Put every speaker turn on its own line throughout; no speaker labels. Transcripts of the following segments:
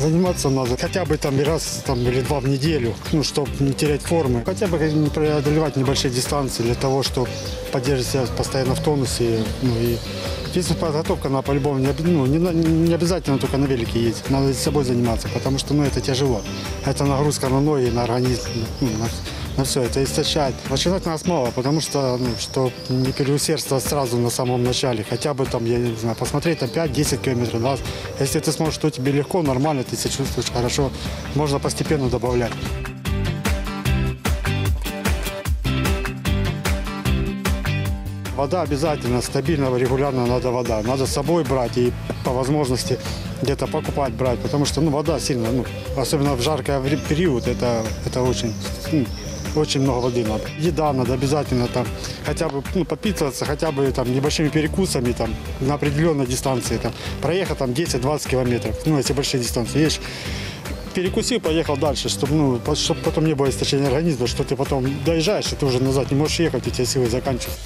Заниматься надо хотя бы там раз там, или два в неделю, ну, чтобы не терять формы. Хотя бы не преодолевать небольшие дистанции для того, чтобы поддерживать себя постоянно в тонусе. Ну, и физическая подготовка, она по-любому не обязательно только на велике ездить. Надо с собой заниматься, потому что это тяжело. Это нагрузка на ноги, на организм, на все. Это истощает. Начинать нас мало, потому что, чтобы не переусердствовать сразу на самом начале. Хотя бы там, я не знаю, посмотреть там 5-10 километров, 20. Если ты сможешь, что тебе легко, нормально, ты себя чувствуешь хорошо, можно постепенно добавлять. Вода обязательно, стабильно, регулярно надо вода. Надо с собой брать и по возможности где-то покупать, брать, потому что вода сильно, особенно в жаркий период, это очень много воды надо. Еда надо обязательно там хотя бы подпитываться, хотя бы там небольшими перекусами там, на определенной дистанции. Там, проехать там 10-20 километров, если большие дистанции. Есть, перекусил, поехал дальше, чтобы потом не было истощения организма, что ты потом доезжаешь, и ты уже назад не можешь ехать, у тебя силы заканчиваются.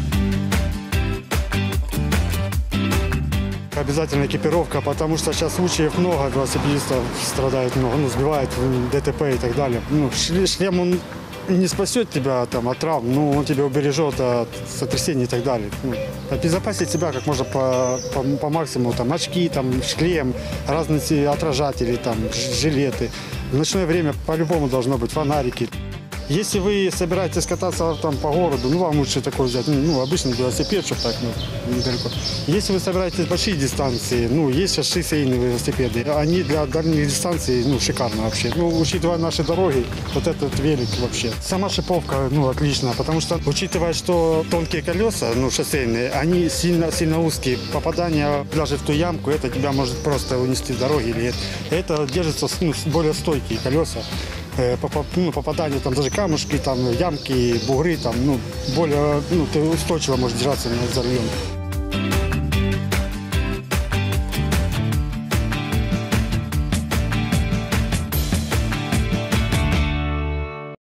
Обязательно экипировка, потому что сейчас случаев много, велосипедистов страдают много, сбивают ДТП и так далее. Шлем он не спасет тебя там, от травм, но он тебя убережет от сотрясений и так далее. Обезопасить себя как можно по максимуму. Там, очки, там, шлем, разные отражатели, там, жилеты. В ночное время по-любому должно быть фонарики. Если вы собираетесь кататься там по городу, вам лучше такой взять, обычный велосипед, чтобы так, недалеко. Если вы собираетесь большие дистанции, есть сейчас шоссейные велосипеды, они для дальних дистанций, шикарно вообще. Учитывая наши дороги, вот этот велик вообще. Сама шиповка, отлично, потому что, учитывая, что тонкие колеса, шоссейные, они сильно узкие, попадание даже в ту ямку, это тебя может просто унести с дороги или это держится, более стойкие колеса. Попадание, там даже камушки, там ямки, бугры, там, более, ты устойчиво можешь держаться за рулем.